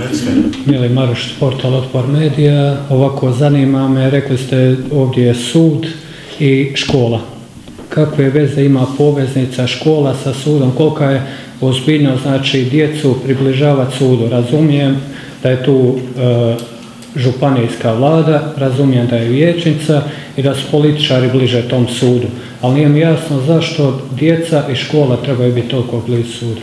Mili Maroš, portal Otpor Medija. Ovako, zanima me, rekli ste ovdje je sud i škola. Kakve veze ima poveznica škola sa sudom? Kolika je ozbiljnost, znači, djecu približavati sudu? Razumijem da je tu županijska vlada, razumijem da je vijećnica i da su političari bliže tom sudu. Ali nije mi jasno zašto djeca i škola trebaju biti toliko blizu sudu.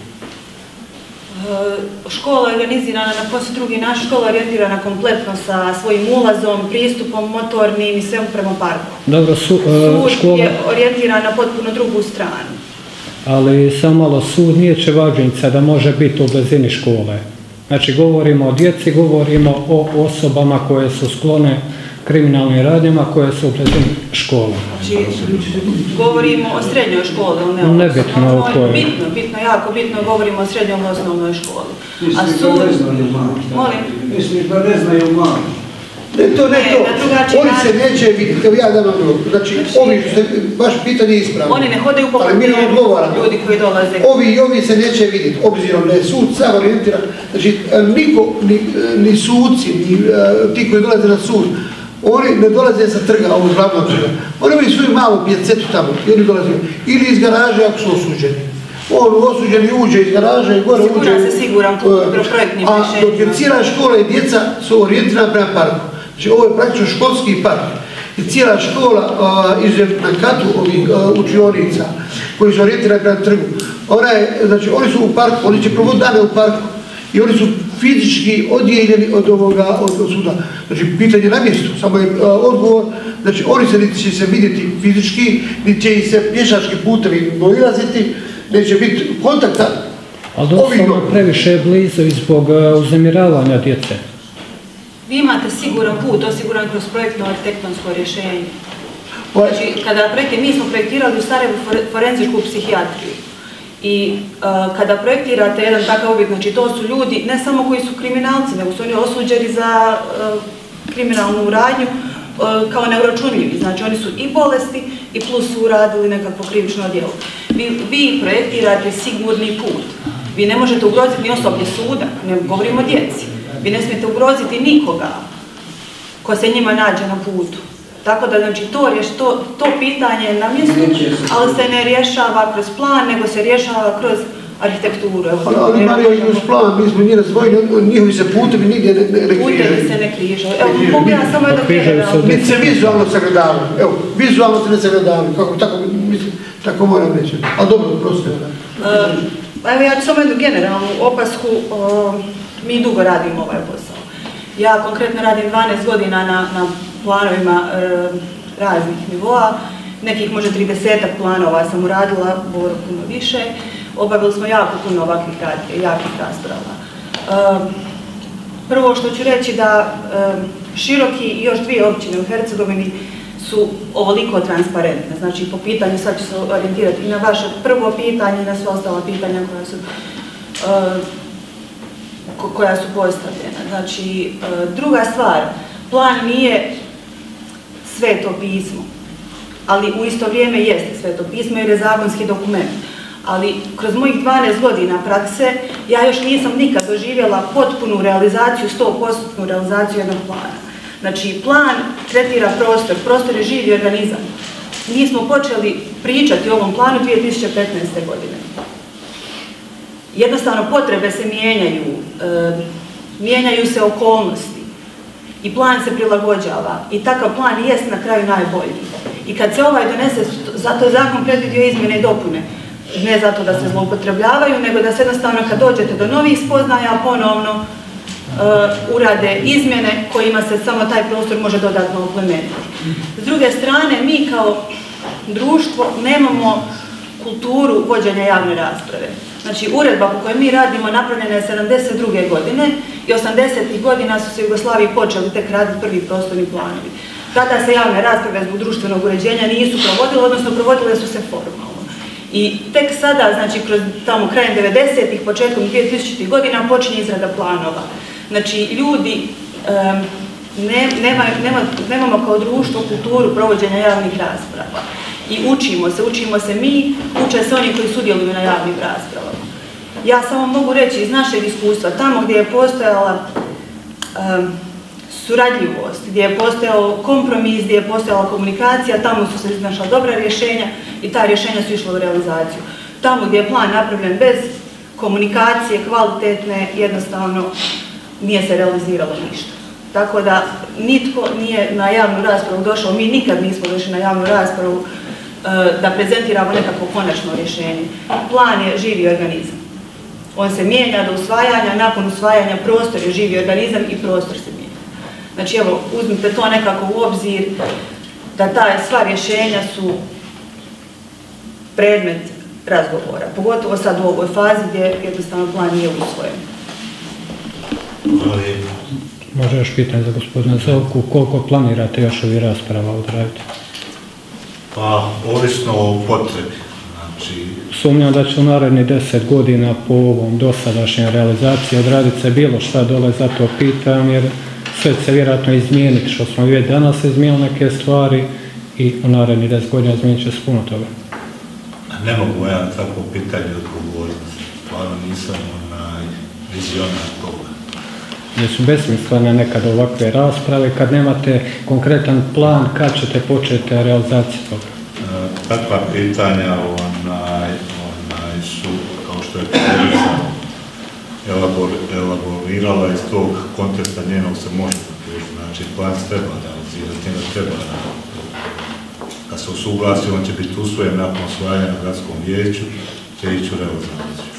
Škola je organizirana na posve drugi način, škola je orijentirana kompletno sa svojim ulazom, pristupom, motornim i svemu prema parku. Dobro, sud je orijentiran na potpuno drugu stranu. Ali samo malo, sud nije čevađenica da može biti u blizini škole. Znači, govorimo o djeci, govorimo o osobama koje su sklone kriminalnim radnjama, koje su u blizini škole. Znači, govorimo o srednjoj školi, nebitno o kojoj. Bitno, jako bitno, govorimo o srednjoj osnovnoj školi. Mislim da ne znaju malo. Molim? Mislim da ne znaju malo. Ne to. Oni se neće vidjeti, evo ja da vam govorim. Znači, ovi što se, baš pitanje je ispravno. Oni ne hodaju po papirima, ljudi koji dolaze. Ovi se neće vidjeti, obzirom da je sud sam orijentiran. Znači, niko, ni suci, ni ti koji dolaze na sud, oni ne dolaze sa trga, ovog glavnog trga. Oni imaju svoju malu pjecetu tamo i oni dolaze ili iz garaže ako su osuđeni. On osuđeni uđe iz garaže i gore uđe. Siguran se siguran projektnim rješenjima. A dok je cijela škola i djeca su orijentirana prema parku. Znači ovo je praktično školski park. I cijela škola izuzev na katu ovih učionica koji su orijentirani prema trgu. Znači oni su u parku, oni će provoditi dane u parku. I oni su fizički odijeljeni od suda. Znači, pitanje na mjestu, samo je odgovor. Znači, oni se niti će se vidjeti fizički, niti će ih se pješački putevi dolaziti, neće biti kontakta. Ali doslovno previše je blizu i zbog uznemiravanja djece. Vi imate siguran put, osiguran kroz projektno arhitektonsko rješenje. Znači, mi smo projektirali u Sarajevu forenzičku psihijatriju. I kada projektirate jedan takav objekt, znači to su ljudi ne samo koji su kriminalci, nego su oni osuđeni za kriminalnu radnju kao neuračunljivi. Znači oni su i bolesti i plus su uradili nekakvo krivično djelo. Vi projektirate sigurni put. Vi ne možete ugroziti ni osoblje suda, ne govorimo o djeci. Vi ne smijete ugroziti nikoga ko se njima nađe na putu. Tako da, znači, to pitanje je na mjestu, ali se ne rješava kroz plan, nego se rješava kroz arhitekturu. Ali Marija i kroz plan, mi smo njih razvojili, njihovi se putevi nigdje ne križaju. Putevi se ne križaju. Evo, mogu ja samo jedno generalno. Niti se vizualno sagledavaju. Evo, vizualno se ne sagledavaju. Tako moram reći. Ali dobro, prosto. Evo, ja ću samo jednu generalnu opasku. Mi dugo radimo ovaj posao. Ja konkretno radim 12 godina na planovima raznih nivoa, nekih možda 30-ak planova sam uradila, Boro puno više. Obavili smo jako puno ovakvih jakih rasprava. Prvo što ću reći da Široki i još 2 općine u Hercegovini su ovoliko transparentne. Znači po pitanju, sad ću se orijentirati i na vaše prvo pitanje i na sve ostala pitanja koja su postavljena. Znači, druga stvar, plan nije sveto pismo, ali u isto vrijeme jeste sveto pismo jer je zakonski dokument. Ali kroz mojih 12 godina prakse ja još nisam nikad doživjela potpunu realizaciju, 100% realizaciju jednog plana. Znači, plan tretira prostor je živi organizam. Mi smo počeli pričati o ovom planu 2015. godine. Jednostavno potrebe se mijenjaju se okolnosti i plan se prilagođava i takav plan jest na kraju najbolji. I kad se ovaj donese, zato je zakon predvidio izmjene i dopune, ne zato da se zloupotrebljavaju, nego da se jednostavno kad dođete do novih spoznaja ponovno urade izmjene kojima se samo taj prostor može dodatno oplemeniti. S druge strane, mi kao društvo nemamo kulturu vođenja javne rasprave. Znači, uredba po kojoj mi radimo napravljena je 72. godine i 80. godina su se u Jugoslaviji počeli tek raditi prvi prostorni planovi. Tada se javne rasprave zbog društvenog uređenja nisu provodile, odnosno provodile su se formalno. I tek sada, znači, kroz tamo krajem 90-ih, početkom 2000-ih godina počinje izrada planova. Znači, ljudi nemamo kao društvo kulturu provođenja javnih rasprava. I učimo se mi, uče se oni koji sudjeluju na javnim raspravama. Ja samo mogu reći iz našeg iskustva, tamo gdje je postojala suradljivost, gdje je postojao kompromis, gdje je postojala komunikacija, tamo su se iznašla dobra rješenja i ta rješenja su išla u realizaciju. Tamo gdje je plan napravljen bez komunikacije, kvalitetne, jednostavno nije se realiziralo ništa. Tako da nitko nije na javnu raspravu došao, mi nikad nismo došli na javnu raspravu da prezentiramo nekako konačno rješenje. Plan je živi organizam. On se mijenja do usvajanja, nakon usvajanja prostor je živi organizam i prostor se mijenja. Znači evo, uzmite to nekako u obzir, da sva rješenja su predmet razgovora, pogotovo sad u ovoj fazi gdje jednostavno plan nije usvojen. Može još pitanje za gospodina Zovku, koliko planirate još ovih rasprava odraditi? Pa, ovisno o potrebi. Sumnjam da će u narednih 10 godina po ovom dosadašnjoj realizaciji odraditi se bilo šta dole, zato pitam, jer sve će se vjerojatno izmijeniti, što smo već danas izmijenili neke stvari i u narednih 10 godina izmijenit će se puno toga. Ne mogu ja na takvo pitanje odgovoriti. Stvarno nisam vizionar toga. Jesu besmislene nekad ovakve rasprave kad nemate konkretan plan kad ćete početi realizaciju toga? Takva pitanja su, kao što je kolegica elaborirala iz tog konteksta njenog se može pokušati. Znači, plan se treba realizirati, njega treba realizirati. Kad se usuglasi, on će biti usvojen nakon usvajanja na gradskom vijeću, će ići u realizaciju.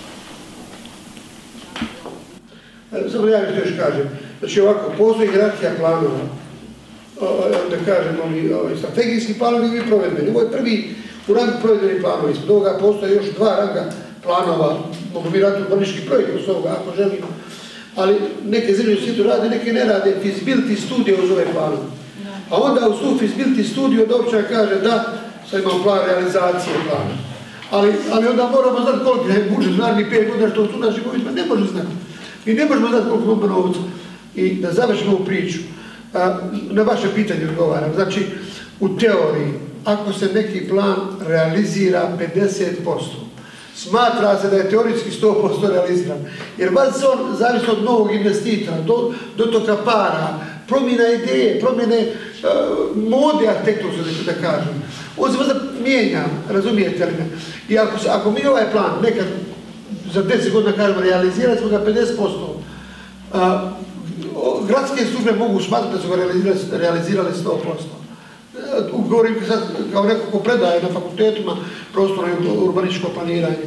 Samo ja još kažem. Znači ovako, postoji hierarhija planova, da kažem, strategijski planovi i provedbeni. Ovo je prvi u rangu provedbeni planovi. Ispod ovoga postoje još 2 ranga planova, mogu bi raditi urbanistički projekt uz ovoga ako želimo, ali neke zemlje u svijetu rade, neke ne rade, feasibility studije uz ove planove. A onda uz tu feasibility studiju od općina kaže da, sad imamo plan realizacije plana. Ali onda moramo znati koliko je budžet narednih 5 godina što su naši uvjetima, ne može znati. Mi ne možemo znati koliko imamo novca. I da završimo ovu priču, na vaše pitanje odgovaram. Znači, u teoriji, ako se neki plan realizira 50%, smatra se da je teorijski 100% realiziran. Jer vas on zavisi od novog investitora, dotoka para, promjena ideje, promjene mode arhitekturske, da kažem. On se možda mijenja, razumijete li me? I ako mi ovaj plan nekad za 10 godina kažemo realizirali smo ga 50%, gradske službe mogu smatrati da su ga realizirali 100%. Govorim sad kao neko ko predaje na fakultetima prostorno i urbanističko planiranje.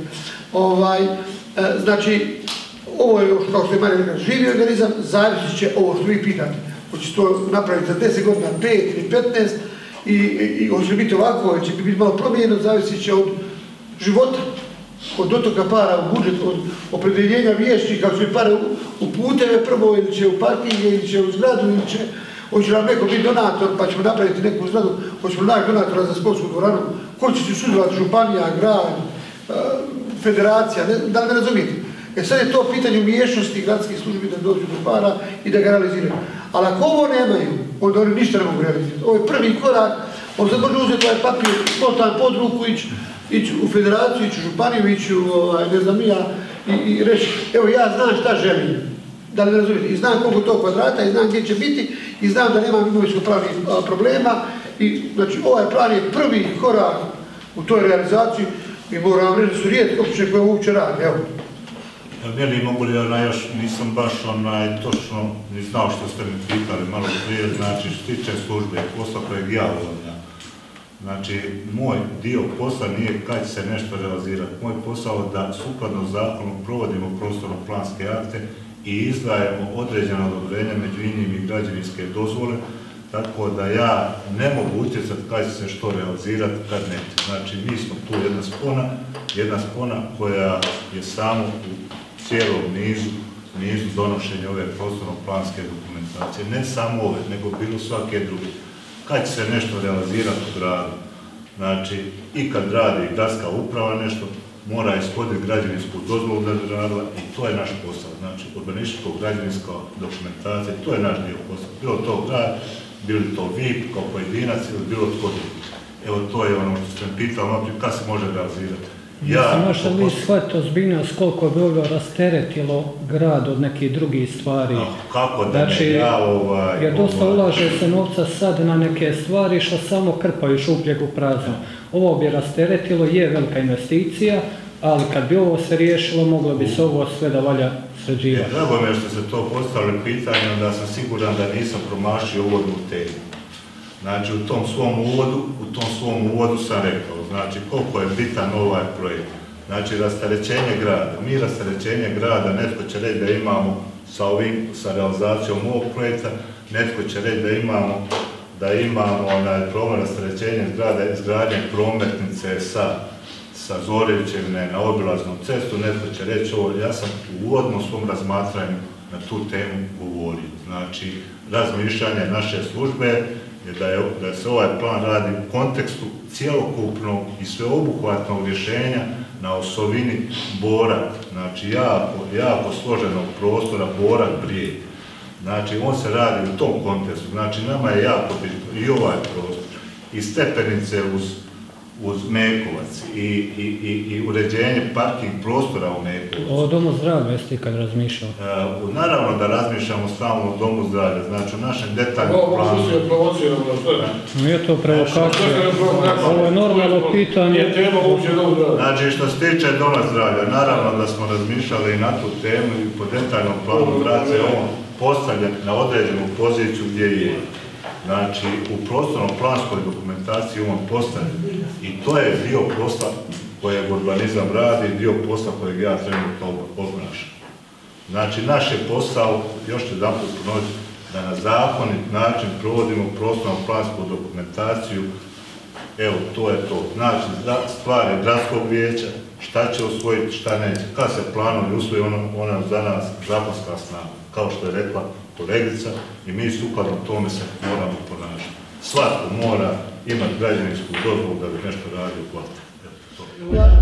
Znači, ovo je još, kao što je Marija rekla, živi organizam, zavisit će ovo što vi pitate. Hoće to napraviti za 10 godina, 5 ili 15 i hoće biti ovako, hoće biti malo promijenjeno, zavisit će od života, od dotoka para u budžet, od opredjeljenja vijećnika, ako će pare u puteve prvo, ili će u parkinge, ili će u zgradu, ili će, hoće nam neko biti donator, pa ćemo napraviti neku zgradu, hoćemo naći donatora za sportsku dvoranu, ko će se sudjelovati, županija, grad, federacija, da li me razumijete? Sad je to pitanje umiješnosti gradskih službi da dođu do para i da ga realiziraju. Ali ako ovo nemaju, onda oni ništa ne mogu realizirati. Ovo je prvi korak, on sad može uzeti ovaj papir, spontan pod ruku, ići u federaciju, ići u županiju, ići u, ne znam ja, i reći, evo ja znam šta želim, da li ne razumijete, i znam koliko to kvadrata, i znam gdje će biti, i znam da nemam imovinsko-pravnih problema, i znači ovaj plan je prvi korak u toj realizaciji i moram reći da su rijetke općine koje uopće rade, evo. Meni mogu li još nisam baš točno ni znao što ste mi pitali malo prije, znači što tiče službe posla kojeg ja obavljam. Znači, moj dio posla nije kad će se nešto realizirati. Moj posao je da sukladno zakonu provodimo prostorno-planske akte i izdajemo određena odobrenja, među inim i građevinske dozvole, tako da ja ne mogu utjecati kad će se što realizirati, kad ne. Znači, mi smo tu jedna spona koja je samo u cijelom nizu donošenja ove prostorno-planske dokumentacije. Ne samo ove, nego bilo svake druge. Kad će se nešto realizirati u gradu, znači i kad radi gradska uprava nešto, mora ishoditi građevinsku dozvolu da bi radila i to je naš posao. Znači, urbanističko-građevinska dokumentacija, to je naš dio posla. Bilo to grad, bilo to vi kao pojedinac ili bilo tko drugi. Evo, to je ono što ste me pitali, kad se može realizirati. Možete li shvatiti ozbiljnost koliko bi ovo rasteretilo grad od nekih drugih stvari? Kako da ne, jer dosta ulaže se novca sad na neke stvari što samo krpaju šupljeg u prazno. Ovo bi rasteretilo, je velika investicija, ali kad bi ovo se riješilo, moglo bi se ovo sve da valja sređivati. Drago mi je što ste to postavili pitanje, onda sam siguran da nisam promašio uvodnu temu. Znači, u tom svom uvodu sam rekao, znači, koliko je bitan ovaj projekt. Znači, rasterećenje grada. Mi rasterećenje grada, netko će reći da imamo sa realizacijom ovog projekta, netko će reći da imamo problem rasterećenja grada, izgradnje prometnice sa Zorićevne na obilaznu cestu, netko će reći ovo. Ja sam u uvodnom svom razmatranju na tu temu govorio. Znači, razmišljanje naše službe je da se ovaj plan radi u kontekstu cjelokupnog i sveobuhvatnog rješenja na osovini Bora, znači jako složenog prostora Borak-Brijeg. Znači on se radi u tom kontekstu, znači nama je jako bitno i ovaj prostor, i stepenice uz Mekovac, i uređenje parking prostora u Mekovcu. O domu zdravlja jeste kad razmišljao? Naravno da razmišljamo stalno o domu zdravlja, znači u našem detaljnom planu. Ovo je provocirano, što je? Nije to provokacija, ovo je normalno pitanje. Znači što se tiče doma zdravlja, naravno da smo razmišljali i na tu temu i po detaljnom planu grad se on postavlja na određenu poziciju gdje je. Znači, u prostorno-planskoj dokumentaciji on postavlja i to je dio posla kojeg urbanizam radi, dio posla kojeg ja trenutno obnašam. Znači, naš je posao, još ću jedanput ponoviti, da na zakonit način provodimo prostorno-plansku dokumentaciju. Evo, to je to. Znači, stvar je gradskog vijeća, šta će usvojiti, šta neće. Kad se planovi usvoji, ona za nas zakonska snaga, kao što je rekla kolegica, i mi sukladno tome se moramo ponašati. Svatko mora imati građevinsku dozvolu da bi nešto radio kvalitetno.